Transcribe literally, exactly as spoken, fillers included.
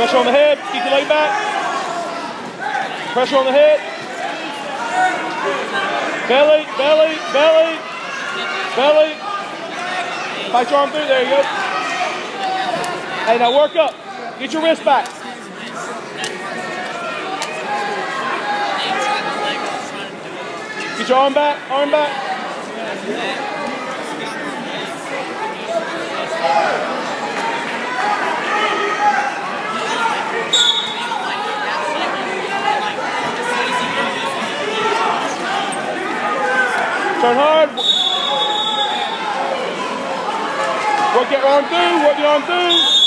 Pressure on the head. Keep your leg back. Pressure on the head. Belly, belly, belly, belly. Fight your arm through. There you go. Hey, now work up. Get your wrist back. Get your arm back. Arm back. Turn hard. Work your arm through. Work your arm through.